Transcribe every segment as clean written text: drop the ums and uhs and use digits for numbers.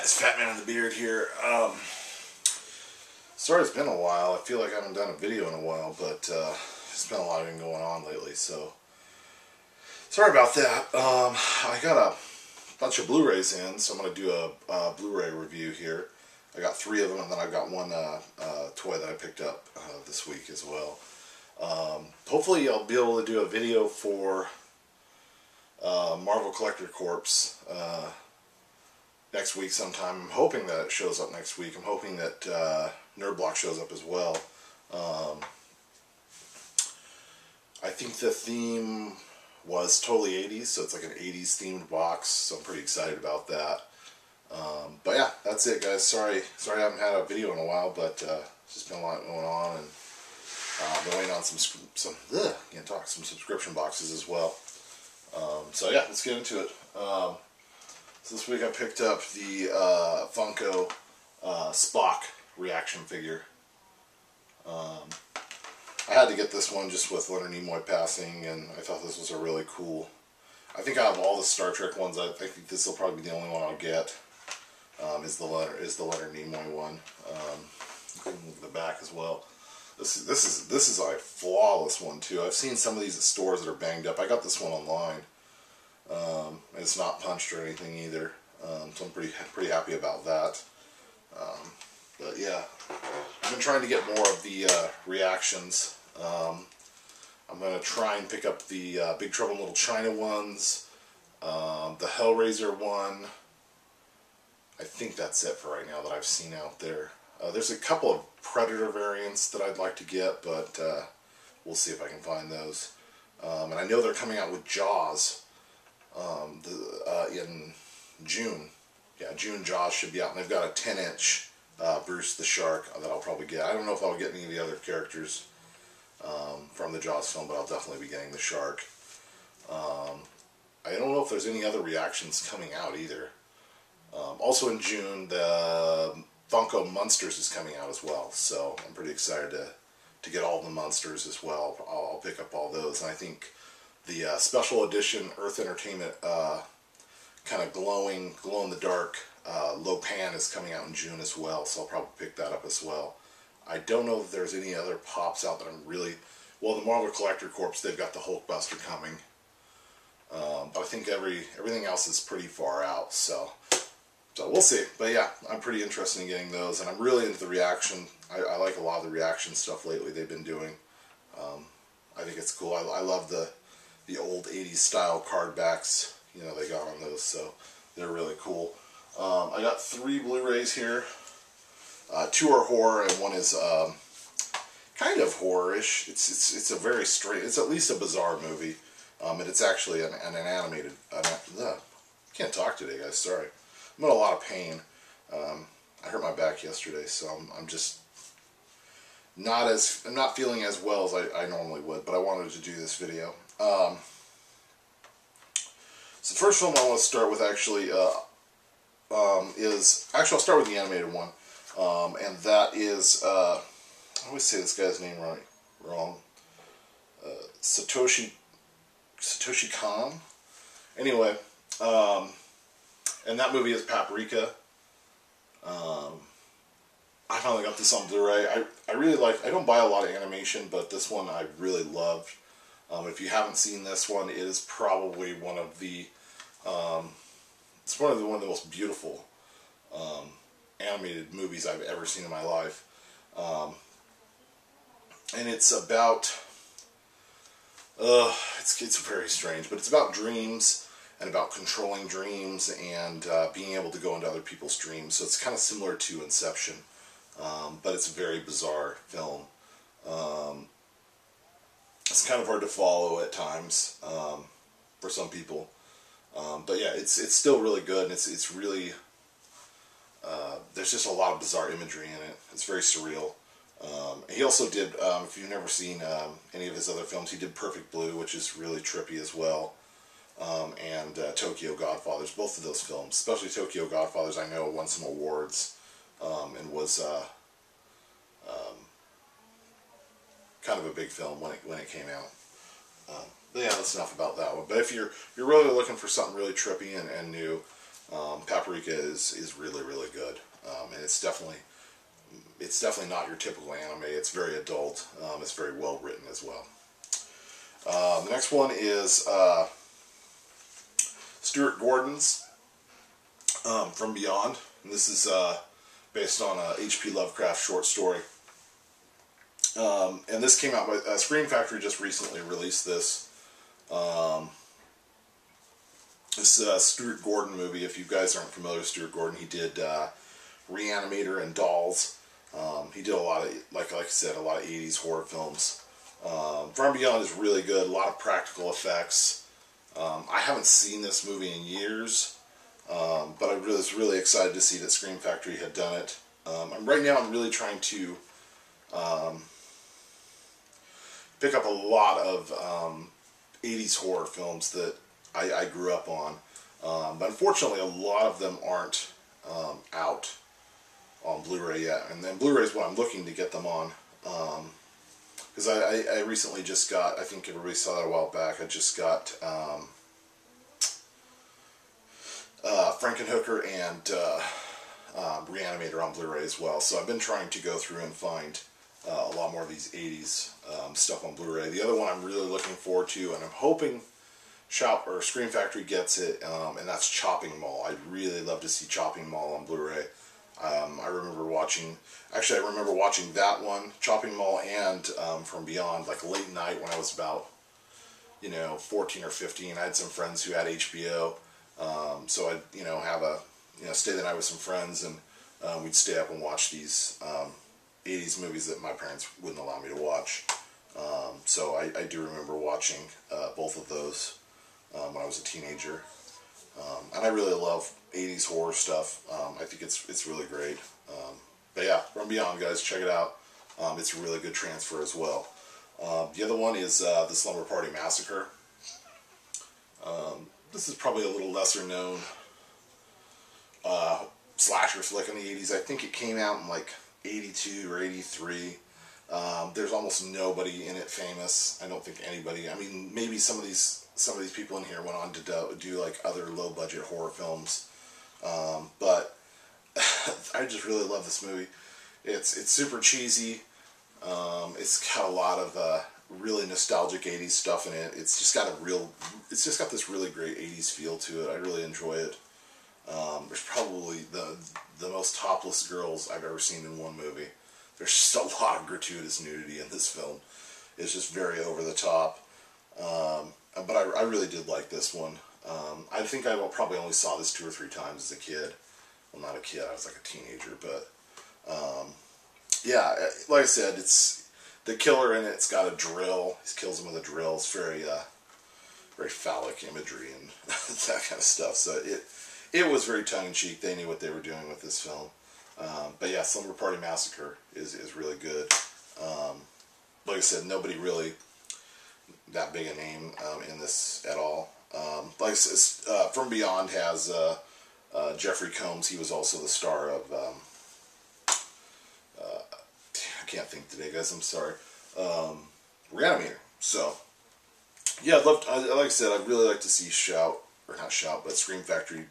guys, Fat Man in the Beard here. Sorry it's been a while. I feel like I haven't done a video in a while, but there's been a lot going on lately, so sorry about that. I got a bunch of Blu-rays in, so I'm going to do a Blu-ray review here. I got 3 of them, and then I've got one toy that I picked up this week as well. Hopefully I'll be able to do a video for Marvel Collector Corps next week sometime. I'm hoping that it shows up next week. I'm hoping that Nerd Block shows up as well. I think the theme was totally 80s, so it's like an 80s themed box, so I'm pretty excited about that. But yeah, that's it, guys. Sorry I haven't had a video in a while, but it's just been a lot going on, and I've been waiting on some subscription boxes as well. So yeah, let's get into it. So this week I picked up the Funko Spock reaction figure. I had to get this one just with Leonard Nimoy passing, and I thought this was a really cool. I think out of all the Star Trek ones, I think this will probably be the only one I'll get. Is the Leonard Nimoy one. Look at the back as well. This is a flawless one too. I've seen some of these at stores that are banged up. I got this one online. And it's not punched or anything either, so I'm pretty happy about that. But yeah, I've been trying to get more of the reactions. I'm going to try and pick up the Big Trouble in Little China ones, the Hellraiser one. I think that's it for right now that I've seen out there. There's a couple of Predator variants that I'd like to get, but we'll see if I can find those. And I know they're coming out with Jaws in June. Yeah, June Jaws should be out, and they've got a 10-inch Bruce the Shark that I'll probably get. I don't know if I'll get any of the other characters from the Jaws film, but I'll definitely be getting the Shark. I don't know if there's any other reactions coming out either. Also in June, the Funko Monsters is coming out as well, so I'm pretty excited to get all the Monsters as well. I'll pick up all those, and I think the special edition Earth Entertainment kind of glow-in-the-dark Lopan is coming out in June as well, so I'll probably pick that up as well. I don't know if there's any other pops out that I'm really... Well, the Marvel Collector Corps, they've got the Hulkbuster coming. But I think everything else is pretty far out, so we'll see. But yeah, I'm pretty interested in getting those, and I'm really into the reaction. I like a lot of the reaction stuff lately they've been doing. I think it's cool. I love the old 80s style card backs, you know, they got on those, so they're really cool. I got 3 Blu-rays here. 2 are horror, and one is kind of horror-ish. It's a very straight, it's at least a bizarre movie, and it's actually an animated. Can't talk today, guys. Sorry, I'm in a lot of pain. I hurt my back yesterday, so I'm just I'm not feeling as well as I normally would. But I wanted to do this video. So the first film I want to start with actually I'll start with the animated one, and that is I always say this guy's name wrong. Satoshi Kon. Anyway, and that movie is Paprika. I finally got this on Blu-ray. I really like. I don't buy a lot of animation, but this one I really loved. If you haven't seen this one, it is probably one of the one of the most beautiful animated movies I've ever seen in my life. And it's about it's very strange, but it's about dreams and about controlling dreams and being able to go into other people's dreams. So it's kind of similar to Inception, but it's a very bizarre film. It's kind of hard to follow at times for some people, but yeah, it's still really good, and it's really there's just a lot of bizarre imagery in it. It's very surreal. He also did, if you've never seen any of his other films, he did Perfect Blue, which is really trippy as well, and Tokyo Godfathers. Both of those films, especially Tokyo Godfathers, I know won some awards and was kind of a big film when it came out. But yeah, that's enough about that one. But if you're really looking for something really trippy and new, Paprika is really, really good, and it's definitely not your typical anime. It's very adult. It's very well written as well. The next one is Stuart Gordon's From Beyond, and this is based on a H.P. Lovecraft short story. And this came out by Scream Factory just recently released this. This Stuart Gordon movie. If you guys aren't familiar with Stuart Gordon, he did Reanimator and Dolls. He did a lot of, like I said, a lot of 80s horror films. From Beyond is really good. A lot of practical effects. I haven't seen this movie in years, but I was really excited to see that Scream Factory had done it. Right now I'm really trying to pick up a lot of 80s horror films that I grew up on. But unfortunately, a lot of them aren't out on Blu-ray yet. And then Blu-ray is what I'm looking to get them on. Because I recently just got, I think everybody saw that a while back, I just got Frankenhooker and Reanimator on Blu-ray as well. So I've been trying to go through and find a lot more of these 80s stuff on Blu-ray. The other one I'm really looking forward to, and I'm hoping Scream Factory gets it, and that's Chopping Mall. I'd really love to see Chopping Mall on Blu-ray. I remember watching that one, Chopping Mall, and From Beyond, like late night when I was about, 14 or 15. I had some friends who had HBO, so I'd, stay the night with some friends, and we'd stay up and watch these 80s movies that my parents wouldn't allow me to watch. So I do remember watching both of those when I was a teenager. And I really love 80s horror stuff. I think it's really great. But yeah, From Beyond, guys, check it out. It's a really good transfer as well. The other one is The Slumber Party Massacre. This is probably a little lesser known slasher flick in the 80s. I think it came out in like 82 or 83. There's almost nobody in it famous. I don't think anybody. I mean, maybe some of these people in here went on to do like other low budget horror films, but I just really love this movie. It's super cheesy. It's got a lot of really nostalgic 80s stuff in it. It's just got this really great 80s feel to it. I really enjoy it. There's probably the most topless girls I've ever seen in one movie. There's just a lot of gratuitous nudity in this film. It's just very over the top. But I really did like this one. I think I probably only saw this 2 or 3 times as a kid. Well, not a kid, I was like a teenager, but yeah, like I said, it's the killer in it's got a drill. He kills him with a drill. It's very phallic imagery and that kind of stuff. So it was very tongue-in-cheek. They knew what they were doing with this film. But yeah, Slumber Party Massacre is really good. Like I said, nobody really that big a name in this at all. Like I said, From Beyond has Jeffrey Combs. He was also the star of I can't think today, guys. I'm sorry. Reanimator. So yeah, like I said, I'd really like to see Scream Factory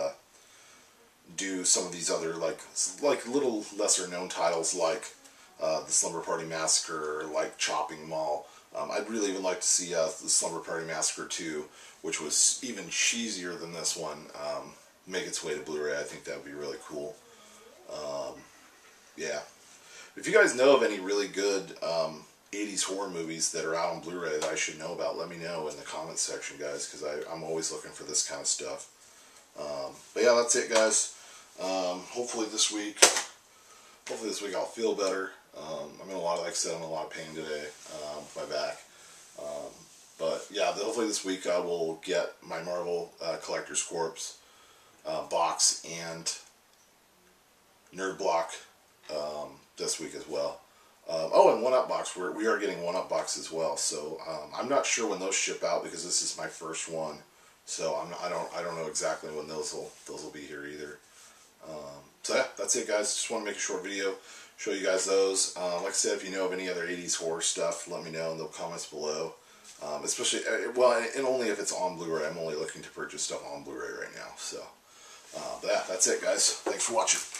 do some of these other like little lesser known titles like The Slumber Party Massacre, like Chopping Mall. I'd really even like to see The Slumber Party Massacre 2, which was even cheesier than this one, make its way to Blu-ray. I think that would be really cool. Yeah. If you guys know of any really good 80s horror movies that are out on Blu-ray that I should know about, let me know in the comments section, guys, because I'm always looking for this kind of stuff. But yeah, that's it, guys. Hopefully this week I'll feel better. I'm in like I said, I'm in a lot of pain today with my back. But yeah, hopefully this week I will get my Marvel Collector's Corpse box and Nerd Block this week as well. Oh, and One Up Box. We are getting One Up Box as well. So I'm not sure when those ship out because this is my first one. So I don't know exactly when those will be here either. So yeah, that's it, guys. Just want to make a short video, show you guys those. Like I said, if you know of any other 80s horror stuff, let me know in the comments below. Especially, well, and only if it's on Blu-ray. I'm only looking to purchase stuff on Blu-ray right now. So yeah, that's it, guys. Thanks for watching.